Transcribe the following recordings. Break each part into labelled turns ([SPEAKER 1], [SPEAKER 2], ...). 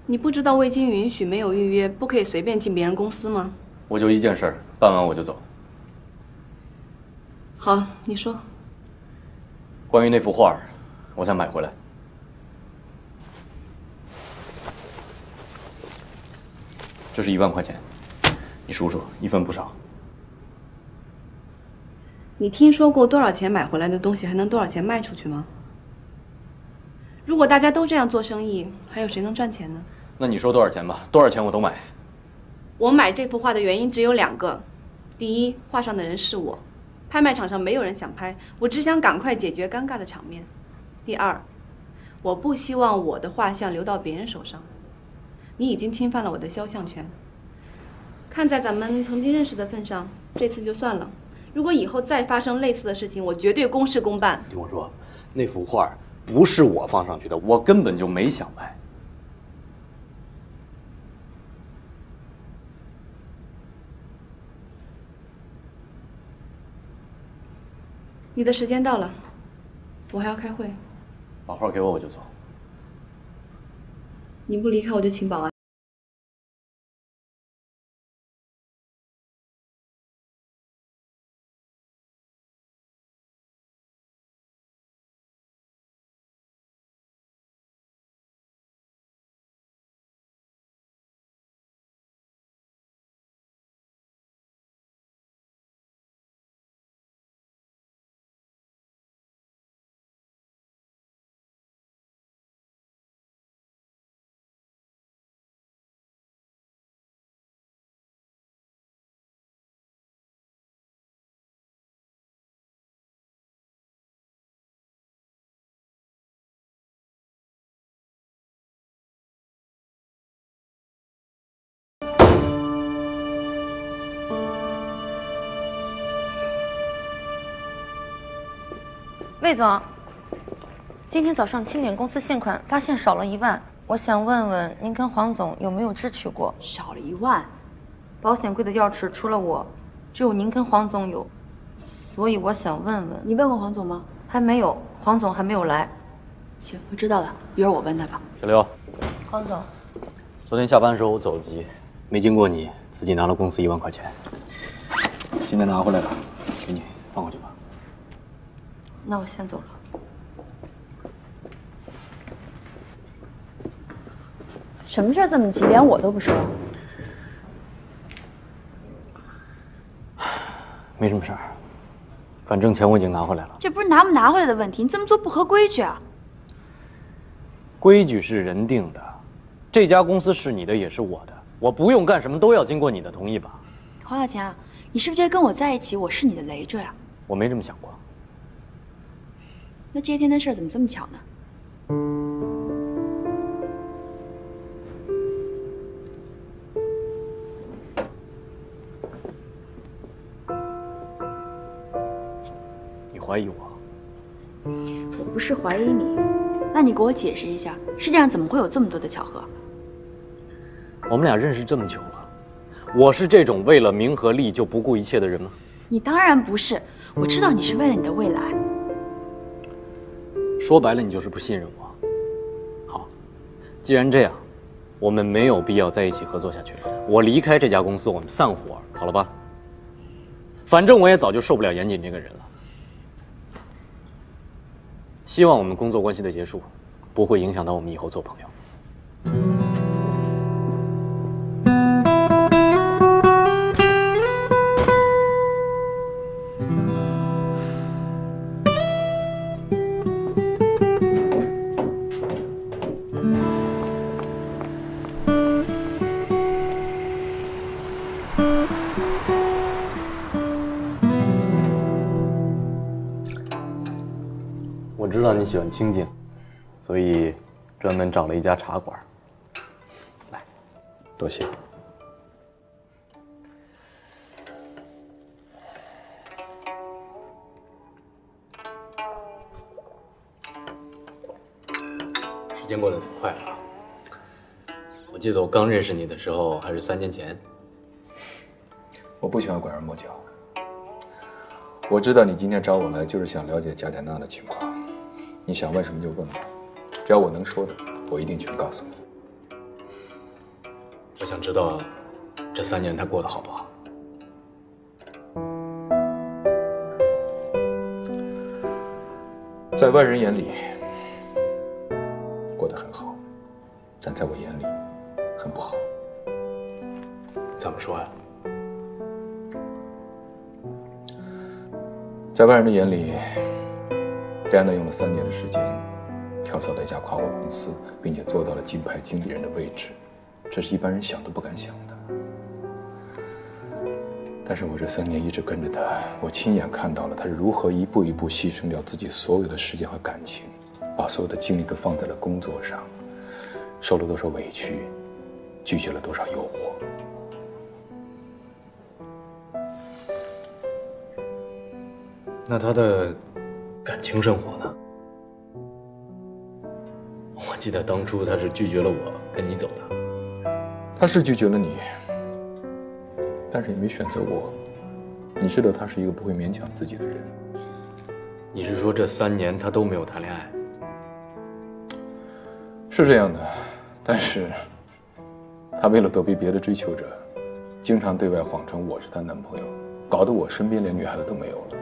[SPEAKER 1] 你不知道未经允许、没有预约，不可以随便进别人公司吗？
[SPEAKER 2] 我就一件事儿，办完我就走。
[SPEAKER 1] 好，你说。
[SPEAKER 2] 关于那幅画，我想买回来。这是1万块钱，你数数，一分不少。
[SPEAKER 1] 你听说过多少钱买回来的东西还能多少钱卖出去吗？如果大家都这样做生意，还有谁能赚钱呢？
[SPEAKER 2] 那你说多少钱吧，多少钱我都买。
[SPEAKER 1] 我买这幅画的原因只有2个：第一，画上的人是我，拍卖场上没有人想拍，我只想赶快解决尴尬的场面；第二，我不希望我的画像流到别人手上。你已经侵犯了我的肖像权。看在咱们曾经认识的份上，这次就算了。如果以后再发生类似的事情，我绝对公事公办。
[SPEAKER 2] 听我说，那幅画不是我放上去的，我根本就没想拍。
[SPEAKER 1] 你的时间到了，我还要开会。
[SPEAKER 2] 把画给我，我就走。
[SPEAKER 1] 你不离开，我就请保安。
[SPEAKER 3] 魏总，今天早上清点公司现款，发现少了1万，我想问问您跟黄总有没有支取过？
[SPEAKER 4] 少了1万，
[SPEAKER 3] 保险柜的钥匙除了我，只有您跟黄总有，所以我想问问。
[SPEAKER 4] 你问过黄总吗？
[SPEAKER 3] 还没有，黄总还没有来。
[SPEAKER 4] 行，我知道了，一会儿我问他吧。
[SPEAKER 2] 小刘，
[SPEAKER 3] 黄总，
[SPEAKER 2] 昨天下班的时候我走得急，没经过你，自己拿了公司1万块钱。今天拿回来了，给你放回去吧。
[SPEAKER 3] 那我先走了。
[SPEAKER 4] 什么事儿这么急，连我都不说？
[SPEAKER 2] 没什么事儿，反正钱我已经拿回来了。
[SPEAKER 4] 这不是拿不拿回来的问题，你这么做不合规矩啊！
[SPEAKER 2] 规矩是人定的，这家公司是你的也是我的，我不用干什么都要经过你的同意吧？
[SPEAKER 4] 黄小钱啊，你是不是觉得跟我在一起，我是你的累赘啊？
[SPEAKER 2] 我没这么想过。
[SPEAKER 4] 那这些天的事怎么这么巧呢？
[SPEAKER 2] 你怀疑我？
[SPEAKER 4] 我不是怀疑你，那你给我解释一下，世界上怎么会有这么多的巧合？
[SPEAKER 2] 我们俩认识这么久了，我是这种为了名和利就不顾一切的人吗？
[SPEAKER 4] 你当然不是，我知道你是为了你的未来。
[SPEAKER 2] 说白了，你就是不信任我。好，既然这样，我们没有必要在一起合作下去了。我离开这家公司，我们散伙，好了吧？反正我也早就受不了严谨这个人了。希望我们工作关系的结束，不会影响到我们以后做朋友。我知道你喜欢清静，所以专门找了一家茶馆。来，多谢。时间过得挺快啊！我记得我刚认识你的时候还是3年前。
[SPEAKER 5] 我不喜欢拐弯抹角。我知道你今天找我来就是想了解贾典娜的情况，你想问什么就问我，只要我能说的，我一定全告诉你。
[SPEAKER 2] 我想知道这3年他过得好不好。
[SPEAKER 5] 在外人眼里过得很好，但在我眼里很不好。
[SPEAKER 2] 怎么说呀？
[SPEAKER 5] 在外人的眼里，戴安娜用了3年的时间，跳槽到一家跨国公司，并且做到了金牌经理人的位置，这是一般人想都不敢想的。但是我这3年一直跟着他，我亲眼看到了他是如何一步一步牺牲掉自己所有的时间和感情，把所有的精力都放在了工作上，受了多少委屈，拒绝了多少诱惑。
[SPEAKER 2] 那他的感情生活呢？我记得当初他是拒绝了我，跟你走的。
[SPEAKER 5] 他是拒绝了你，但是也没选择我。你知道他是一个不会勉强自己的人。
[SPEAKER 2] 你是说这3年他都没有谈恋爱？
[SPEAKER 5] 是这样的，但是他为了躲避别的追求者，经常对外谎称我是她男朋友，搞得我身边连女孩子都没有了。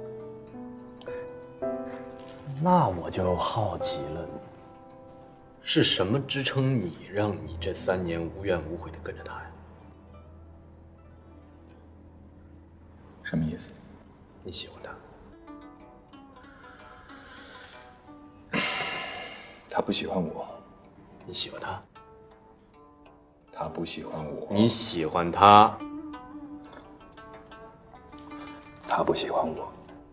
[SPEAKER 2] 那我就好奇了，是什么支撑你，让你这3年无怨无悔的跟着他呀？
[SPEAKER 5] 什么意思？
[SPEAKER 2] 你喜欢他，
[SPEAKER 5] 他不喜欢我，
[SPEAKER 2] 你喜欢他，
[SPEAKER 5] 他不喜欢我，
[SPEAKER 2] 你喜欢他，
[SPEAKER 5] 他不喜欢我。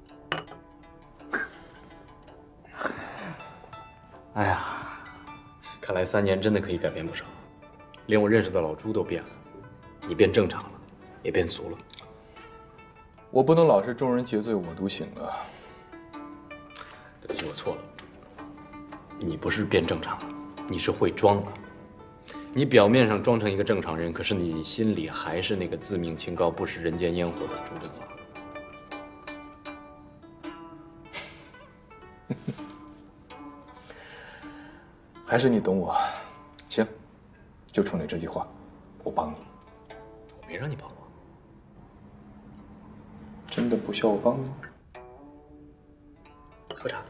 [SPEAKER 2] 哎呀，看来3年真的可以改变不少，连我认识的老朱都变了，你变正常了，也变俗了。
[SPEAKER 5] 我不能老是众人皆醉我独醒啊！
[SPEAKER 2] 对不起，我错了。你不是变正常了，你是会装了。你表面上装成一个正常人，可是你心里还是那个自命清高、不食人间烟火的朱振华。
[SPEAKER 5] 还是你懂我。行，就冲你这句话，我帮你。
[SPEAKER 2] 我没让你帮我。
[SPEAKER 5] 真的不需要我帮你？
[SPEAKER 2] 喝茶。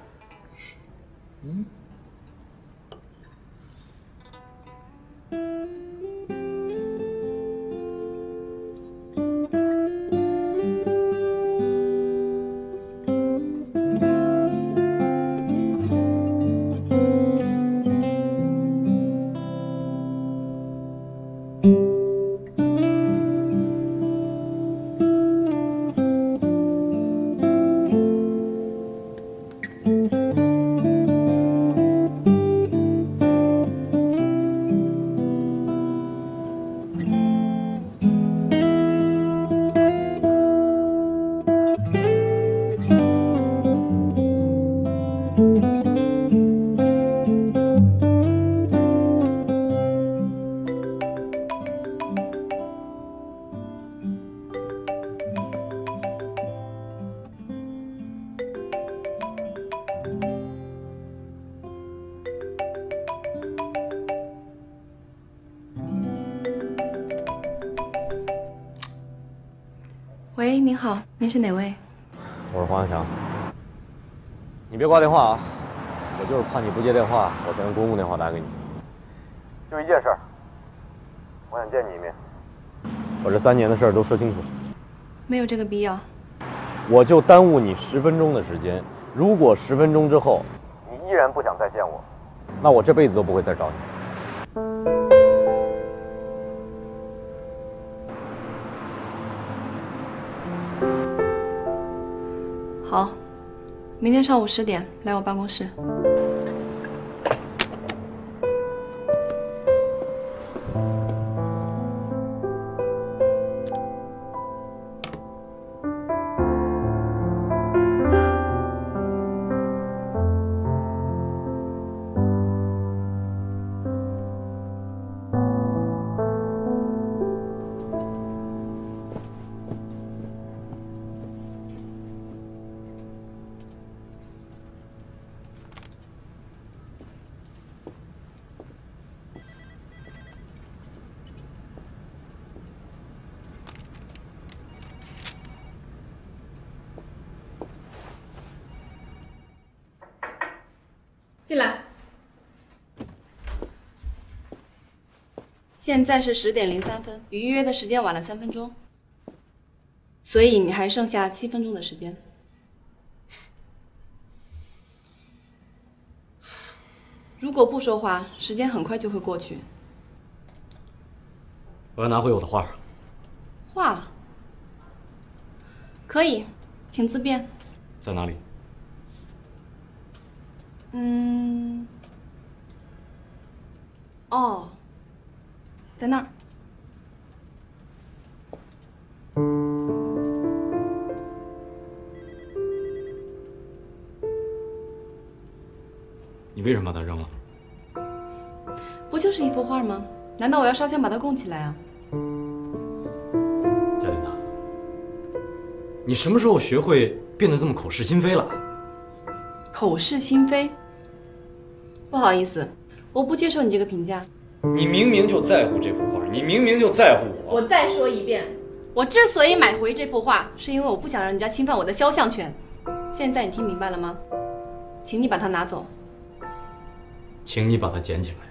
[SPEAKER 1] 喂，您好，您是哪位？
[SPEAKER 2] 我是黄小强。你别挂电话啊！我就是怕你不接电话，我才用公共电话打给你。就一件事儿，我想见你一面。把这3年的事儿都说清楚。
[SPEAKER 1] 没有这个必要。
[SPEAKER 2] 我就耽误你10分钟的时间。如果10分钟之后你依然不想再见我，那我这辈子都不会再找你。
[SPEAKER 1] 好，明天上午10点来我办公室。 进来。现在是10点03分，比预约的时间晚了3分钟，所以你还剩下7分钟的时间。如果不说话，时间很快就会过去。
[SPEAKER 2] 我要拿回我的画。
[SPEAKER 1] 画？可以，请自便。
[SPEAKER 2] 在哪里？
[SPEAKER 1] 哦，在那儿。
[SPEAKER 2] 你为什么把它扔了？
[SPEAKER 1] 不就是一幅画吗？难道我要烧香把它供起来啊？
[SPEAKER 2] 嘉琳娜，你什么时候学会变得这么口是心非了？
[SPEAKER 1] 口是心非？不好意思，我不接受你这个评价。
[SPEAKER 2] 你明明就在乎这幅画，你明明就在乎我。
[SPEAKER 1] 我再说一遍，我之所以买回这幅画，是因为我不想让人家侵犯我的肖像权。现在你听明白了吗？请你把它拿走。
[SPEAKER 2] 请你把它捡起来。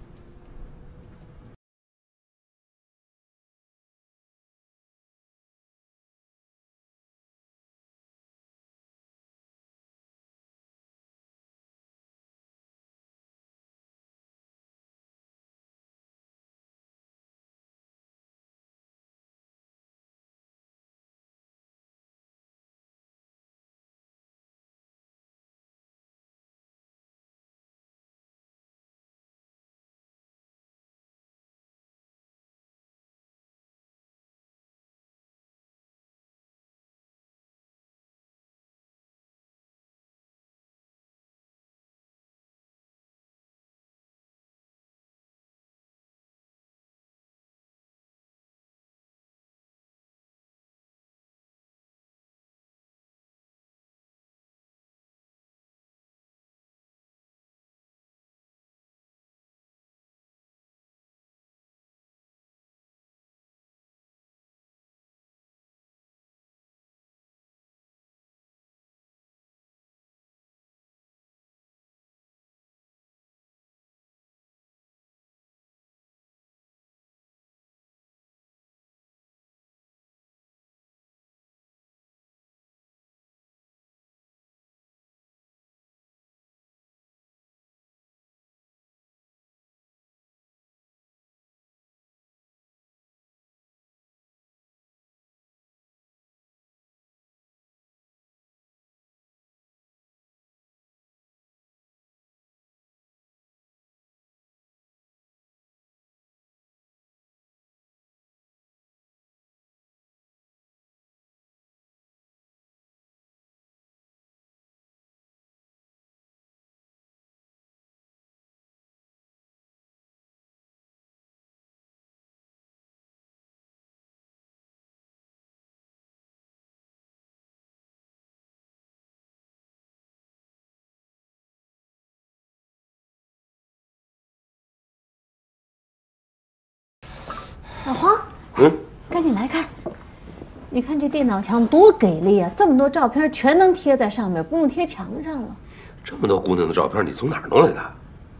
[SPEAKER 3] 老黄，赶紧来看，你看这电脑墙多给力啊！这么多照片全能贴在上面，不用贴墙上了。
[SPEAKER 6] 这么多姑娘的照片，你从哪儿弄来的？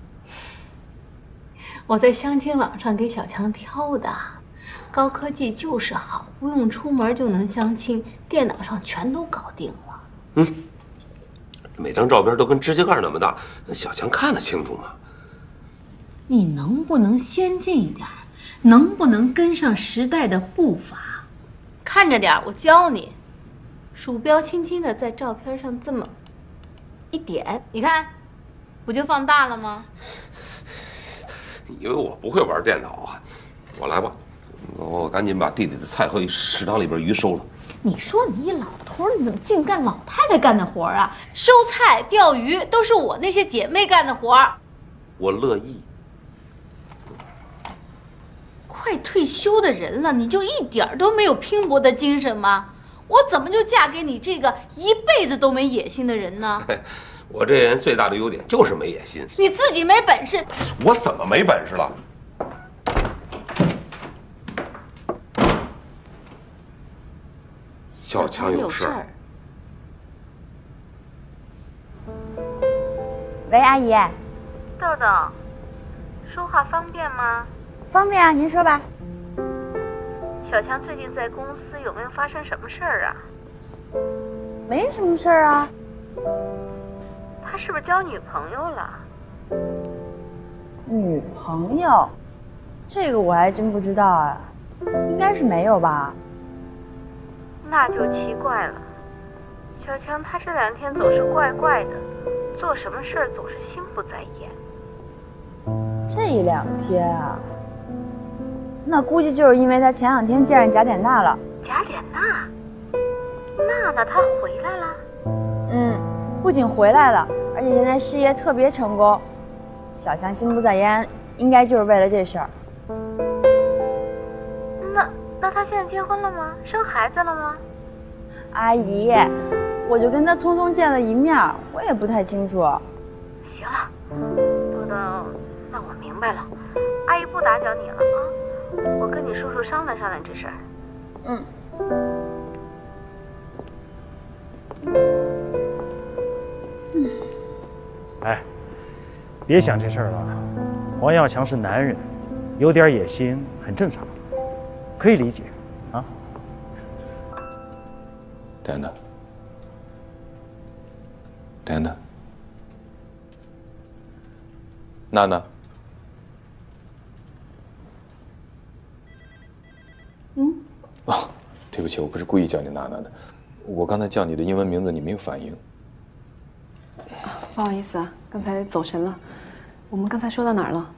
[SPEAKER 3] 我在相亲网上给小强挑的，高科技就是好，不用出门就能相亲，电脑上全都搞定了。
[SPEAKER 6] 每张照片都跟指甲盖那么大，小强看得清楚吗？
[SPEAKER 3] 你能不能先进一点？能不能跟上时代的步伐？看着点，我教你。鼠标轻轻的在照片上这么一点，你看，不就放大了吗？
[SPEAKER 6] 你以为我不会玩电脑啊？我来吧，我赶紧把地里的菜和食堂里边鱼收了。
[SPEAKER 3] 你说你一老头，你怎么净干老太太干的活啊？收菜、钓鱼都是我那些姐妹干的活。
[SPEAKER 6] 我乐意。
[SPEAKER 3] 快退休的人了，你就一点都没有拼搏的精神吗？我怎么就嫁给你这个一辈子都没野心的人呢？
[SPEAKER 6] 我这人最大的优点就是没野心。
[SPEAKER 3] 你自己没本事。
[SPEAKER 6] 我怎么没本事了？小强有事儿。
[SPEAKER 4] 喂，阿姨。
[SPEAKER 3] 豆豆，说话方便吗？
[SPEAKER 4] 方便啊，您说吧。
[SPEAKER 3] 小强最近在公司有没有发生什么事儿啊？
[SPEAKER 4] 没什么事儿啊。
[SPEAKER 3] 他是不是交女朋友了？
[SPEAKER 4] 女朋友？这个我还真不知道啊，应该是没有吧。
[SPEAKER 3] 那就奇怪了。小强他这2天总是怪怪的，做什么事儿总是心不在焉。
[SPEAKER 4] 这2天啊，那估计就是因为他前2天见上贾典娜了。
[SPEAKER 3] 贾典娜？娜她回来了？
[SPEAKER 4] 不仅回来了，而且现在事业特别成功。小强心不在焉，应该就是为了这事儿。
[SPEAKER 3] 那他现在结婚了吗？生孩子了吗？
[SPEAKER 4] 阿姨，我就跟他匆匆见了一面，我也不太清楚。
[SPEAKER 3] 行了，豆豆，那我明白了，阿姨不打搅你了啊，我跟你叔叔商量商量这事儿。
[SPEAKER 7] 哎，别想这事儿了。黄耀强是男人，有点野心很正常，可以理解啊。
[SPEAKER 5] 戴安娜，戴安娜，娜娜。哦，对不起，我不是故意叫你娜娜的，我刚才叫你的英文名字，你没有反应。
[SPEAKER 1] 不好意思啊，刚才走神了。我们刚才说到哪儿了？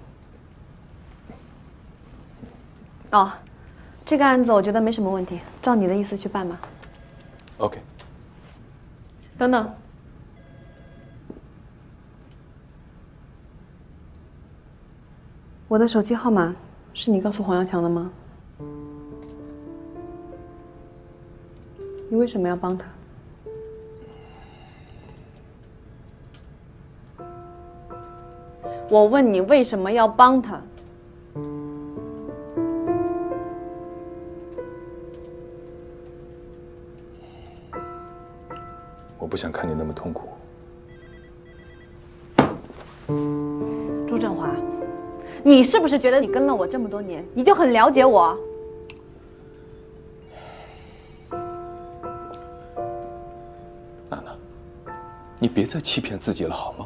[SPEAKER 1] 哦，这个案子我觉得没什么问题，照你的意思去办吧。
[SPEAKER 5] OK。
[SPEAKER 1] 等等，我的手机号码是你告诉黄耀强的吗？你为什么要帮他？我问你为什么要帮他？
[SPEAKER 5] 我不想看你那么痛苦。
[SPEAKER 1] 朱振华，你是不是觉得你跟了我这么多年，你就很了解我？
[SPEAKER 5] 娜娜，你别再欺骗自己了，好吗？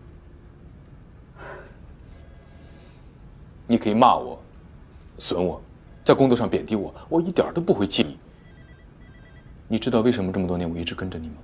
[SPEAKER 5] 你可以骂我、损我，在工作上贬低我，我一点都不会介意。你知道为什么这么多年我一直跟着你吗？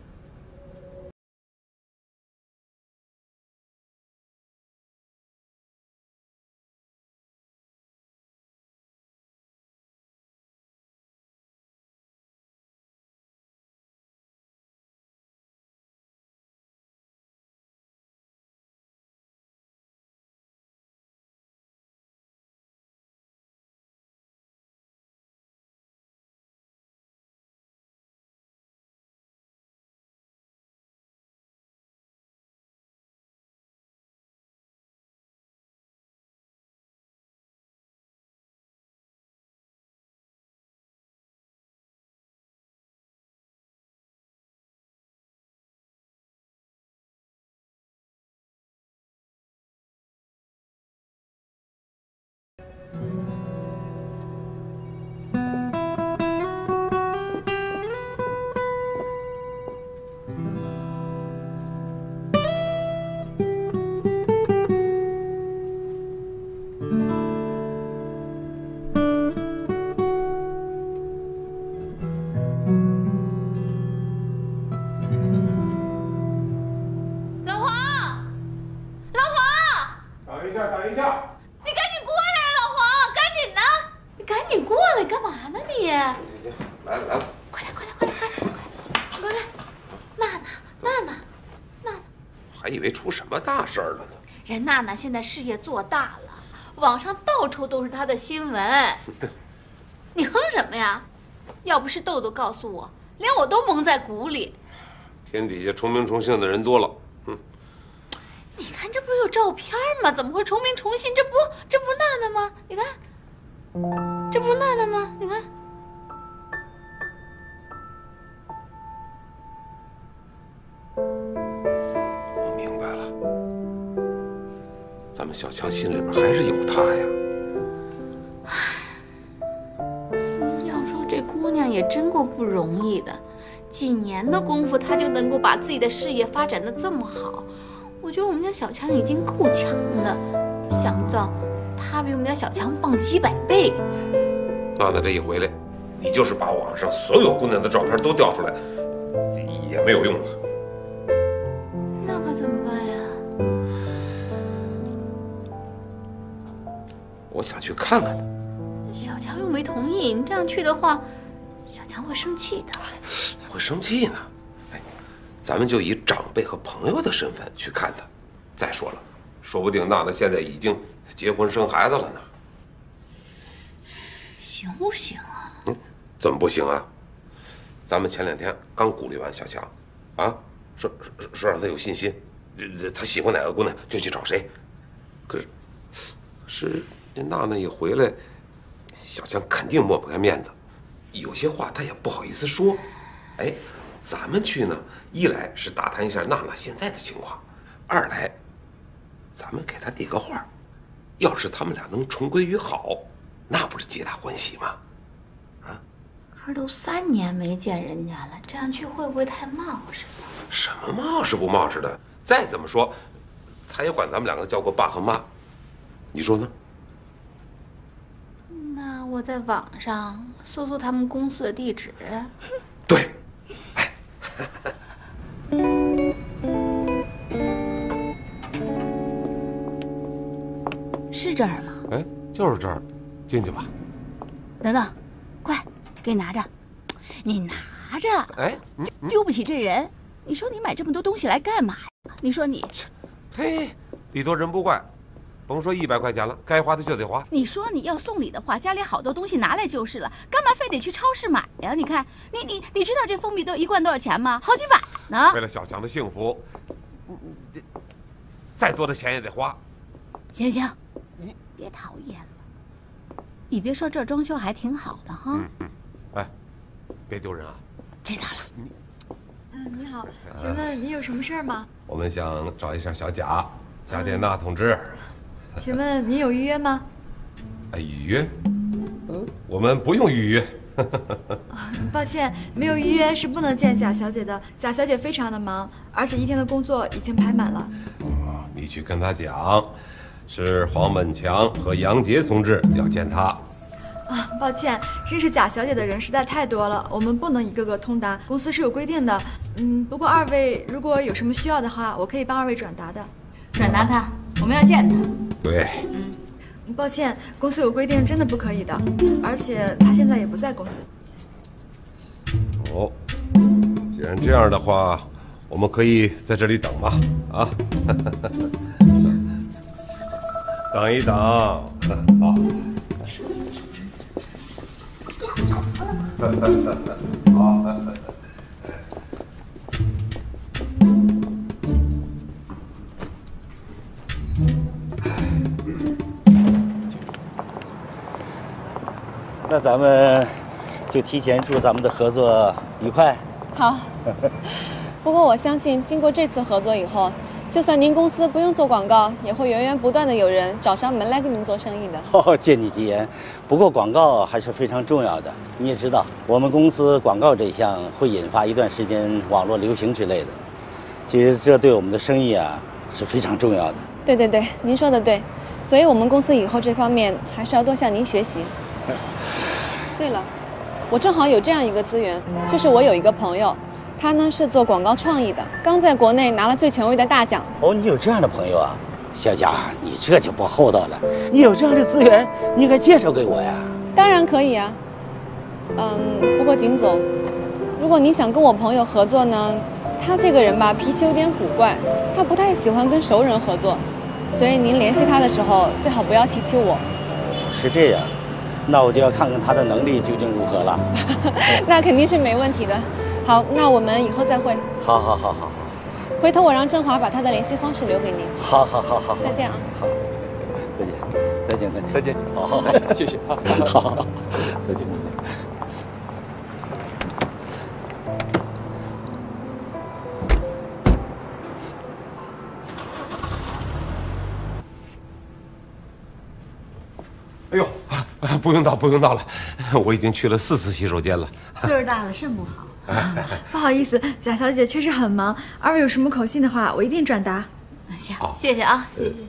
[SPEAKER 6] 等一下！
[SPEAKER 3] 你赶紧过来，老黄，赶紧的！你赶紧过来，干嘛呢你？
[SPEAKER 6] 行，来了。
[SPEAKER 3] 快来！娜娜，
[SPEAKER 6] 还以为出什么大事儿了呢。
[SPEAKER 3] 人娜娜现在事业做大了，网上到处都是她的新闻。你哼什么呀？要不是豆豆告诉我，连我都蒙在鼓里。
[SPEAKER 6] 天底下重名重姓的人多了。
[SPEAKER 3] 你看，这不是有照片吗？怎么会重名重姓？这不是娜娜吗？你看，这不是娜娜吗？你看，
[SPEAKER 6] 我明白了。 咱们小强心里边还是有他呀。
[SPEAKER 3] 要说这姑娘也真够不容易的，几年的功夫，她就能够把自己的事业发展的这么好。我觉得我们家小强已经够强的，想不到她比我们家小强棒几百倍。
[SPEAKER 6] 娜娜这一回来，你就是把网上所有姑娘的照片都调出来，也没有用了。
[SPEAKER 3] 那可怎么办呀？
[SPEAKER 6] 我想去看看他。
[SPEAKER 3] 小强又没同意，你这样去的话，小强会生气的。
[SPEAKER 6] 会生气呢？哎，咱们就以长辈和朋友的身份去看他。再说了，说不定娜娜现在已经结婚生孩子了呢。
[SPEAKER 3] 行不行啊？
[SPEAKER 6] 怎么不行啊？咱们前2天刚鼓励完小强，啊，说让他有信心，他喜欢哪个姑娘就去找谁。可是这娜娜一回来，小强肯定抹不开面子，有些话他也不好意思说。哎，咱们去呢，一来是打探一下娜娜现在的情况，二来，咱们给他递个话，要是他们俩能重归于好，那不是皆大欢喜吗？啊！
[SPEAKER 3] 可是都3年没见人家了，这样去会不会太冒失了？
[SPEAKER 6] 什么冒失不冒失的？再怎么说，他也管咱们两个叫过爸和妈，你说呢？
[SPEAKER 3] 那我在网上搜搜他们公司的地址。
[SPEAKER 6] 对，
[SPEAKER 8] 是这儿吗？
[SPEAKER 6] 哎，就是这儿，进去吧。
[SPEAKER 8] 等等，快，给你拿着，你拿着。
[SPEAKER 6] 哎，
[SPEAKER 8] 丢不起这人。你说你买这么多东西来干嘛呀？你说你，
[SPEAKER 6] 嘿，礼多人不怪，甭说100块钱了，该花的就得花。
[SPEAKER 8] 你说你要送礼的话，家里好多东西拿来就是了，干嘛非得去超市买呀？你看，你知道这蜂蜜豆1罐多少钱吗？好几百呢。
[SPEAKER 6] 为了小强的幸福，再多的钱也得花。
[SPEAKER 8] 行行，你别讨厌了。你别说这儿装修还挺好的哈。
[SPEAKER 6] 哎，别丢人啊。
[SPEAKER 8] 知道了。
[SPEAKER 4] 你好，请问你有什么事儿吗？
[SPEAKER 6] 我们想找一下小贾典娜同志。
[SPEAKER 4] 请问你有预约吗？
[SPEAKER 6] 预约？我们不用预约。
[SPEAKER 4] 抱歉，没有预约是不能见贾小姐的。贾小姐非常的忙，而且1天的工作已经排满了。
[SPEAKER 6] 你去跟她讲，是黄本强和杨杰同志要见她。
[SPEAKER 4] 抱歉，认识贾小姐的人实在太多了，我们不能一个个通达，公司是有规定的。不过2位如果有什么需要的话，我可以帮2位转达的。
[SPEAKER 3] 转达他，我们要见他。
[SPEAKER 6] 对。
[SPEAKER 4] 抱歉，公司有规定，真的不可以的。而且他现在也不在公司。
[SPEAKER 6] 哦，既然这样的话，我们可以在这里等嘛，啊，等一等，好。好。
[SPEAKER 9] 那咱们就提前祝咱们的合作愉快。
[SPEAKER 1] 好。不过我相信，经过这次合作以后，就算您公司不用做广告，也会源源不断的有人找上门来跟您做生意的。
[SPEAKER 9] 哦，借你吉言。不过广告还是非常重要的。你也知道，我们公司广告这一项会引发一段时间网络流行之类的。其实这对我们的生意啊是非常重要的。
[SPEAKER 1] 对对对，您说的对。所以我们公司以后这方面还是要多向您学习。对了，我正好有这样一个资源，就是我有一个朋友。他呢是做广告创意的，刚在国内拿了最权威的大奖。
[SPEAKER 9] 哦，你有这样的朋友啊，小贾，你这就不厚道了。你有这样的资源，你应该介绍给我呀。
[SPEAKER 1] 当然可以啊。不过景总，如果您想跟我朋友合作呢，他这个人吧脾气有点古怪，他不太喜欢跟熟人合作，所以您联系他的时候最好不要提起我。
[SPEAKER 9] 是这样，那我就要看看他的能力究竟如何了。
[SPEAKER 1] 那肯定是没问题的。好，那我们以后再会。
[SPEAKER 9] 好。
[SPEAKER 1] 回头我让振华把他的联系方式留给您。
[SPEAKER 9] 好。
[SPEAKER 1] 再见啊。
[SPEAKER 9] 好，再见。
[SPEAKER 5] 再见。
[SPEAKER 9] 好，
[SPEAKER 5] 谢谢啊。
[SPEAKER 9] 好，再见。
[SPEAKER 6] 哎呦，不用倒，不用倒了，我已经去了4次洗手间了。
[SPEAKER 3] 岁数大了，肾不好。
[SPEAKER 4] 不好意思，贾小姐确实很忙，二位有什么口信的话，我一定转达。
[SPEAKER 3] 行，谢谢啊，谢谢。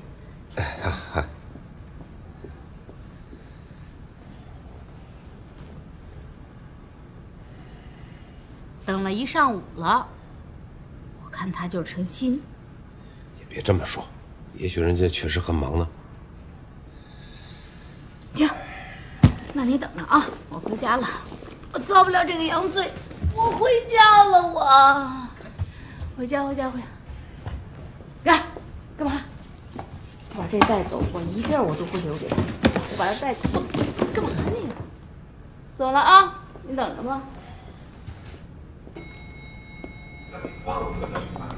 [SPEAKER 3] 等了1上午了，我看他就成心。
[SPEAKER 6] 也别这么说，也许人家确实很忙呢。
[SPEAKER 3] 行，那你等着啊，我回家了，我遭不了这个洋罪，我回家了，我回家。干嘛？我把这带走，我一件我都不留给他，我把它带走。干嘛你？走了啊，你等着吧。
[SPEAKER 6] 那你放回来吧。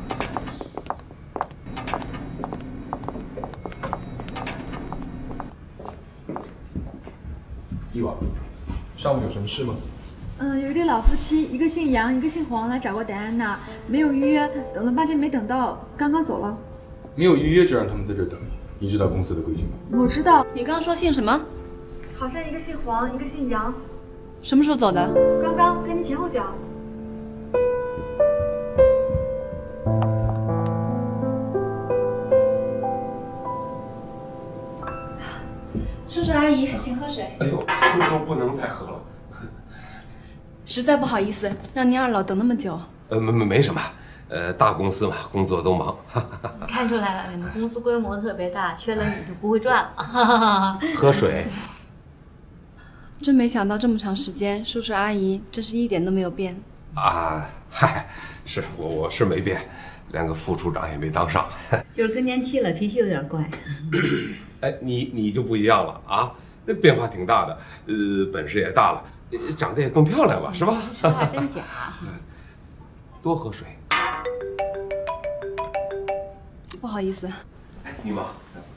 [SPEAKER 5] 伊娃，上午有什么事吗？
[SPEAKER 4] 有一对老夫妻，一个姓杨，一个姓黄，来找过戴安娜，没有预约，等了半天没等到，刚刚走了。
[SPEAKER 5] 没有预约就让他们在这儿等你，你知道公司的规矩吗？
[SPEAKER 4] 我知道。
[SPEAKER 1] 你刚刚说姓什么？
[SPEAKER 4] 好像一个姓黄，一个姓杨。
[SPEAKER 1] 什么时候走的？
[SPEAKER 4] 刚刚跟你前后脚。
[SPEAKER 1] 叔叔阿姨，请喝水。
[SPEAKER 6] 哎呦，叔叔不能再喝了。
[SPEAKER 1] 实在不好意思，让您二老等那么久。
[SPEAKER 6] 没什么，大公司嘛，工作都忙。
[SPEAKER 3] 看出来了，你们公司规模特别大，缺了你就不会赚了。
[SPEAKER 6] 喝水。
[SPEAKER 1] 真没想到这么长时间，叔叔阿姨真是一点都没有变。
[SPEAKER 6] 啊，嗨，是我是没变，连个副处长也没当上。
[SPEAKER 3] 就是更年期了，脾气有点怪。
[SPEAKER 6] 哎，你就不一样了啊，那变化挺大的，本事也大了，长得也更漂亮了，是吧？
[SPEAKER 3] 说话真假。
[SPEAKER 6] 多喝水。
[SPEAKER 1] 不好意思。
[SPEAKER 6] 哎，你忙。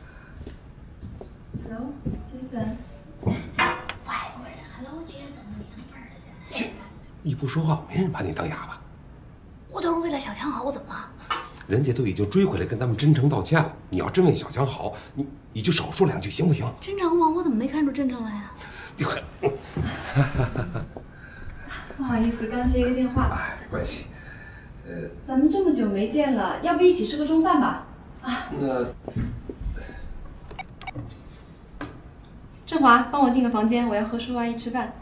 [SPEAKER 1] Hello， Jason。
[SPEAKER 3] 外国人 ，Hello Jason， 都洋味儿了现在。
[SPEAKER 6] 你不说话，没人把你当哑巴。
[SPEAKER 3] 我都是为了小强好，我怎么了？
[SPEAKER 6] 人家都已经追回来跟他们真诚道歉了，你要真为小强好，你就少说2句行不行？
[SPEAKER 3] 真诚吗？我怎么没看出真诚来呀？
[SPEAKER 6] 你快。
[SPEAKER 1] 不好意思，刚接一个电话。
[SPEAKER 6] 哎，没关系。
[SPEAKER 1] 咱们这么久没见了，要不一起吃个中饭吧？啊，
[SPEAKER 6] 那
[SPEAKER 1] 振华，帮我订个房间，我要和叔阿姨吃饭。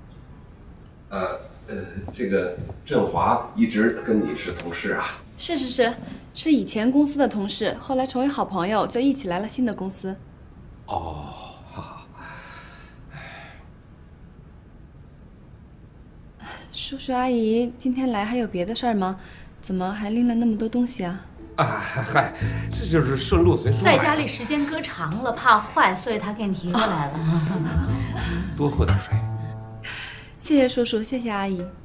[SPEAKER 6] 这个振华一直跟你是同事啊？
[SPEAKER 1] 是以前公司的同事，后来成为好朋友，就一起来了新的公司。
[SPEAKER 6] 哦，好。
[SPEAKER 1] 叔叔阿姨今天来还有别的事儿吗？怎么还拎了那么多东西啊？
[SPEAKER 6] 啊，嗨，这就是顺路随书。
[SPEAKER 3] 在家里时间搁长了，怕坏，所以他给你提过来了。
[SPEAKER 6] 多喝点水。
[SPEAKER 1] 谢谢叔叔，谢谢阿姨。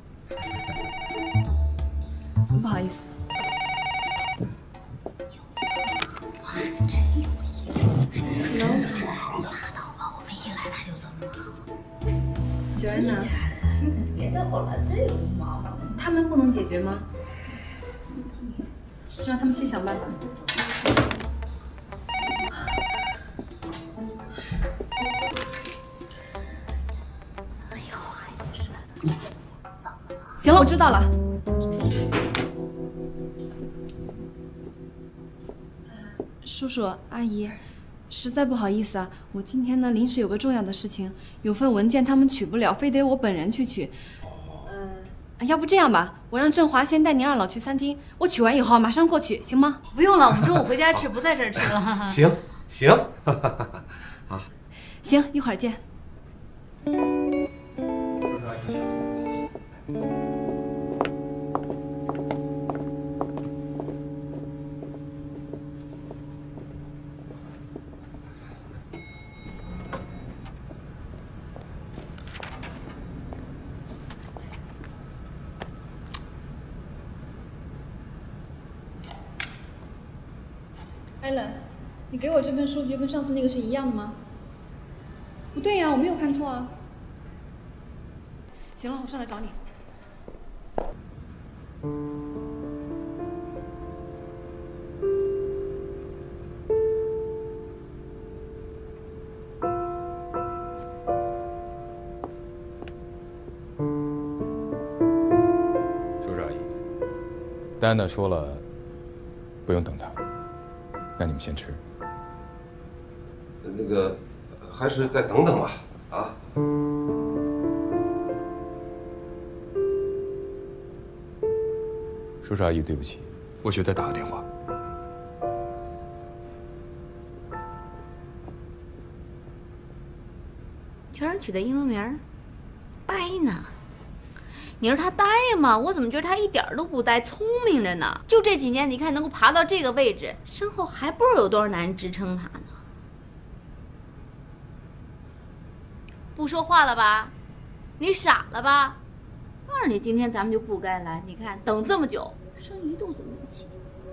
[SPEAKER 1] 不好意思。
[SPEAKER 3] 真有意思。拉倒吧，我们一来他就这么忙。
[SPEAKER 1] 九安娜，
[SPEAKER 3] 别逗了，真有毛病。
[SPEAKER 1] 他们不能解决吗？让他们去想办法。
[SPEAKER 3] 哎呦，还得说，怎么了？
[SPEAKER 1] 行了，我知道了。叔叔阿姨，实在不好意思啊，我今天呢临时有个重要的事情，有份文件他们取不了，非得我本人去取。要不这样吧，我让振华先带您二老去餐厅，我取完以后马上过去，行吗？
[SPEAKER 3] 不用了，我们中午回家吃，不在这儿吃了。
[SPEAKER 6] 行，
[SPEAKER 1] 啊，行，一会儿见。艾伦，你给我这份数据跟上次那个是一样的吗？不对呀，我没有看错啊。行了，我上来找你。
[SPEAKER 5] 丹娜说了，不用等他，那你们先吃。
[SPEAKER 6] 那个，还是再等等吧，啊。
[SPEAKER 5] 叔叔阿姨，对不起，我去再打个电话。
[SPEAKER 3] 全是取的英文名儿，呆呢。你说他呆吗？我怎么觉得他一点都不呆，聪明着呢？就这几年，你看能够爬到这个位置，身后还不知道有多少男人支撑他呢。不说话了吧？你傻了吧？告诉你，今天咱们就不该来。你看，等这么久，生一肚子闷气。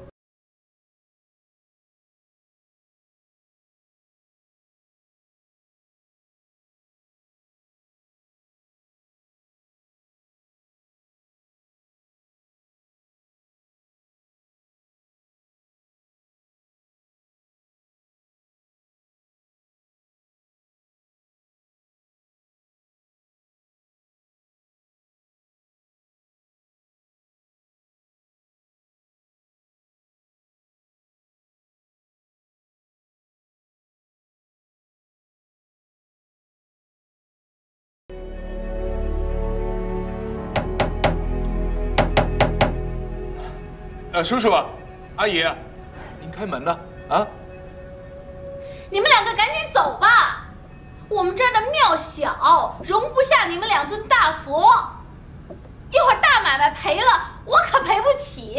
[SPEAKER 5] 叔叔，阿姨，您开门呢？啊！
[SPEAKER 3] 你们两个赶紧走吧，我们这儿的庙小，容不下你们2尊大佛。一会儿大买卖赔了，我可赔不起。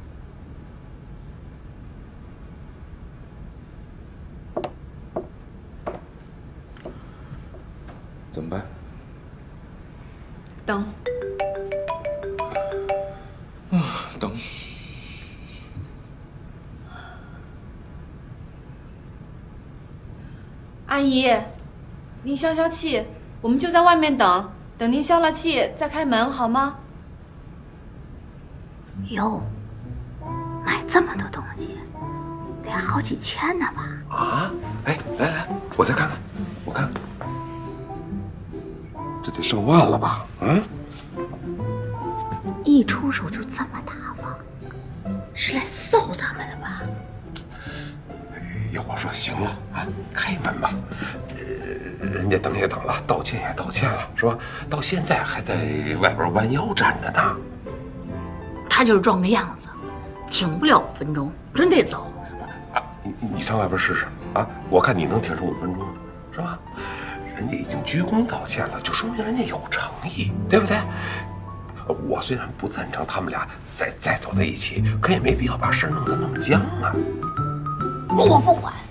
[SPEAKER 5] 怎么办？
[SPEAKER 1] 等。
[SPEAKER 5] 等。
[SPEAKER 1] 阿姨，您消消气，我们就在外面等，等您消了气再开门，好吗？
[SPEAKER 3] 哟，买这么多东西，得好几千呢吧？
[SPEAKER 6] 啊！哎，来，我再看看，我看看，这得上万了吧？嗯。
[SPEAKER 3] 一出手就这么大方，是来臊咱们的吧？
[SPEAKER 6] 要我说，行了啊，开门吧。人家等也等了，道歉也道歉了，是吧？到现在还在外边弯腰站着呢。
[SPEAKER 3] 他就是装个样子，挺不了5分钟，真得走。
[SPEAKER 6] 啊，你上外边试试啊！我看你能挺上5分钟，是吧？人家已经鞠躬道歉了，就说明人家有诚意，对不对？我虽然不赞成他们俩再走在一起，可也没必要把事弄得那么僵啊。
[SPEAKER 3] 我不管，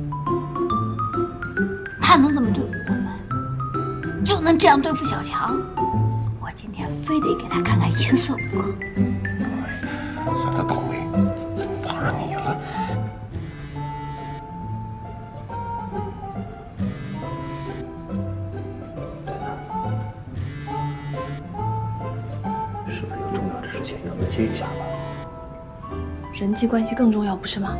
[SPEAKER 3] 他能这么对付我们，就能这样对付小强。我今天非得给他看看颜色不可。
[SPEAKER 6] 算他倒霉，怎么碰上你了？
[SPEAKER 5] 是不是有重要的事情要接一下吧？
[SPEAKER 1] 人际关系更重要，不是吗？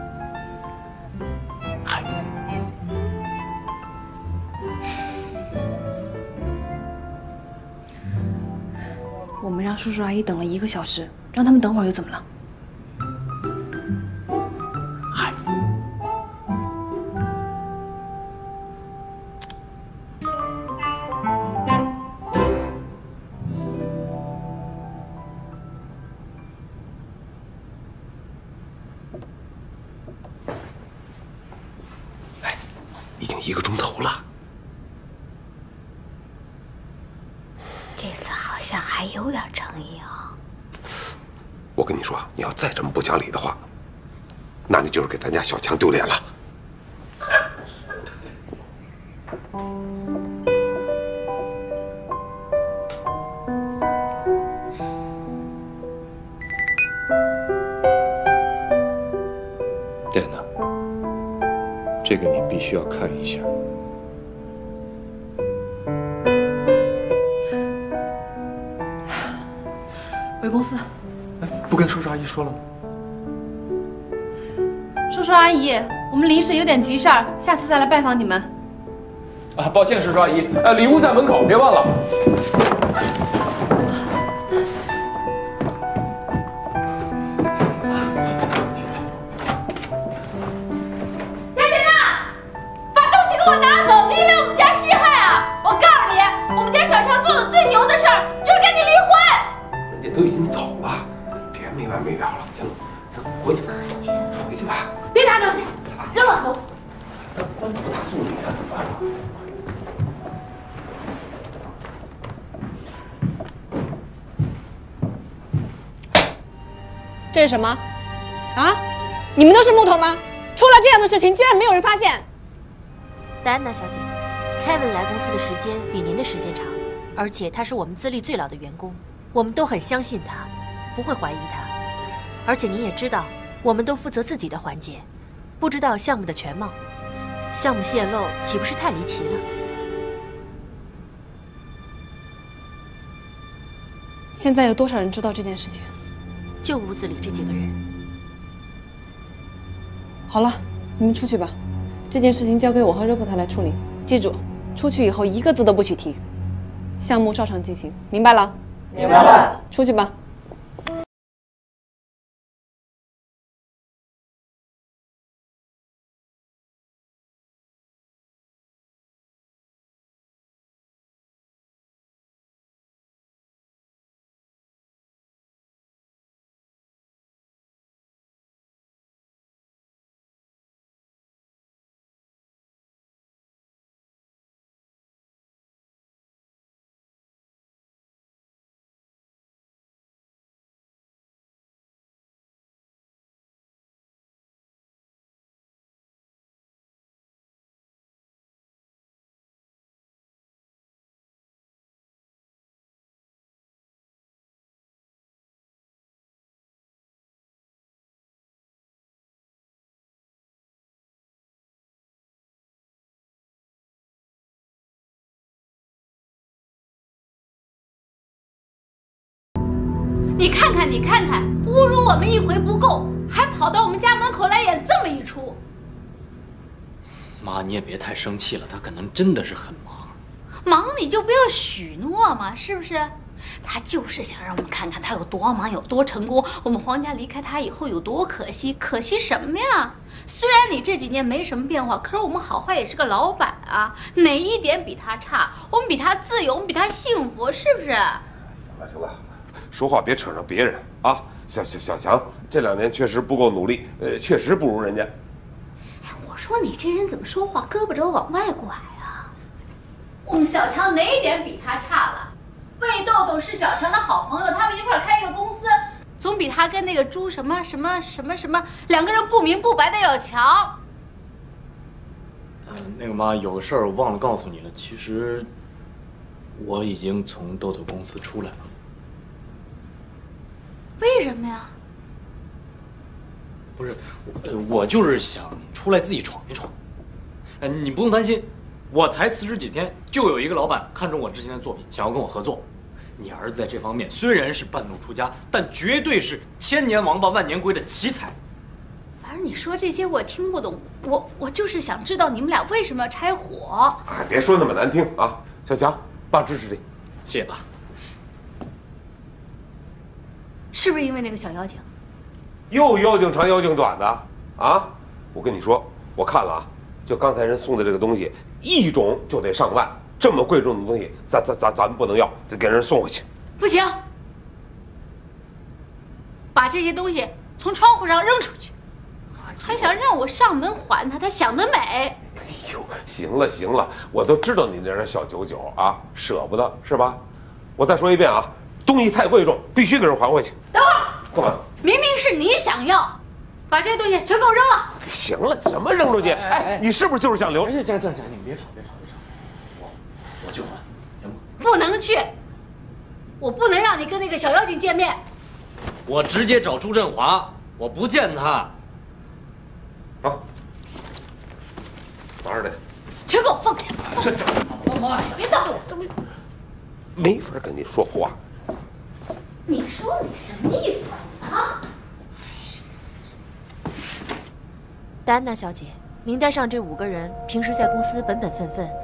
[SPEAKER 1] 我们让叔叔阿姨等了1个小时，让他们等会儿又怎么了？
[SPEAKER 5] 嗨，
[SPEAKER 6] 哎，已经1个钟头了。
[SPEAKER 3] 这次好像还有点诚意啊！
[SPEAKER 6] 我跟你说，你要再这么不讲理的话，那你就是给咱家小强丢脸了。
[SPEAKER 5] 电呢？这个你必须要看一下。
[SPEAKER 1] 回公司。
[SPEAKER 5] 不跟叔叔阿姨说了吗？
[SPEAKER 1] 叔叔阿姨，我们临时有点急事儿，下次再来拜访你们。
[SPEAKER 10] 啊，抱歉，叔叔阿姨，礼物在门口，别忘了。
[SPEAKER 8] 别拿东西，扔了都。
[SPEAKER 6] 不大送礼啊，怎么办？
[SPEAKER 1] 这是什么？啊？你们都是木头吗？出了这样的事情，居然没有人发现。
[SPEAKER 11] 戴安娜小姐，凯文来公司的时间比您的时间长，而且他是我们资历最老的员工，我们都很相信他，不会怀疑他。而且您也知道，我们都负责自己的环节，不知道项目的全貌，项目泄露岂不是太离奇了？
[SPEAKER 1] 现在有多少人知道这件事情？
[SPEAKER 11] 就屋子里这几个人。
[SPEAKER 1] 好了，你们出去吧，这件事情交给我和热普特来处理。记住，出去以后一个字都不许提，项目照常进行，明白了？明白了。出去吧。
[SPEAKER 8] 你看看，你看看，侮辱我们一回不够，还跑到我们家门口来演这么一出。
[SPEAKER 2] 妈，你也别太生气了，他可能真的是很忙。
[SPEAKER 8] 忙你就不要许诺嘛，是不是？他就是想让我们看看他有多忙，有多成功，我们黄家离开他以后有多可惜。可惜什么呀？虽然你这几年没什么变化，可是我们好坏也是个老板啊，哪一点比他差？我们比他自由，我们比他幸福，是不是？
[SPEAKER 6] 行了行了，说话别扯上别人啊！小强这2年确实不够努力，确实不如人家。
[SPEAKER 8] 我说你这人怎么说话胳膊肘往外拐啊？我们小强哪一点比他差了？魏豆豆是小强的好朋友，他们一块开一个公司，总比他跟那个朱什么2个人不明不白的要强。
[SPEAKER 2] 那个妈，有个事儿我忘了告诉你了，其实我已经从豆豆公司出来了。
[SPEAKER 8] 为什么呀？
[SPEAKER 2] 不是，我就是想出来自己闯一闯。你不用担心，我才辞职几天，就有一个老板看中我之前的作品，想要跟我合作。你儿子在这方面虽然是半路出家，但绝对是千年王八万年龟的奇才。
[SPEAKER 8] 反正你说这些我听不懂，我就是想知道你们俩为什么要拆伙。
[SPEAKER 6] 哎，别说那么难听啊！小强，爸支持你，
[SPEAKER 2] 谢谢爸。
[SPEAKER 8] 是不是因为那个小妖精？
[SPEAKER 6] 又妖精长妖精短的啊！我跟你说，我看了啊，就刚才人送的这个东西，一种就得上万，这么贵重的东西，咱们不能要，得给人送回去。
[SPEAKER 8] 不行，把这些东西从窗户上扔出去，还想让我上门还他，他想得美！
[SPEAKER 6] 哎呦，行了，我都知道你那点小九九啊，舍不得是吧？我再说一遍啊，东西太贵重，必须给人还回去。
[SPEAKER 8] 等会儿，
[SPEAKER 6] 干嘛？
[SPEAKER 8] 明明是你想要，把这些东西全给我扔了。
[SPEAKER 6] 行了，什么扔出去？哎，你是不是就是想留？
[SPEAKER 2] 行，你们别吵，我去还，行吗？
[SPEAKER 8] 不能去，我不能让你跟那个小妖精见面。
[SPEAKER 2] 我直接找朱振华，我不见他。
[SPEAKER 6] 好，拿着来，
[SPEAKER 8] 全给我放下！
[SPEAKER 6] 这
[SPEAKER 2] 妈呀！
[SPEAKER 8] 别动！
[SPEAKER 6] 没法跟你说话。
[SPEAKER 8] 你说你什么意思啊？
[SPEAKER 11] 戴安娜小姐，名单上这5个人平时在公司本本分分。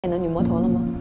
[SPEAKER 1] 演的女魔头了吗？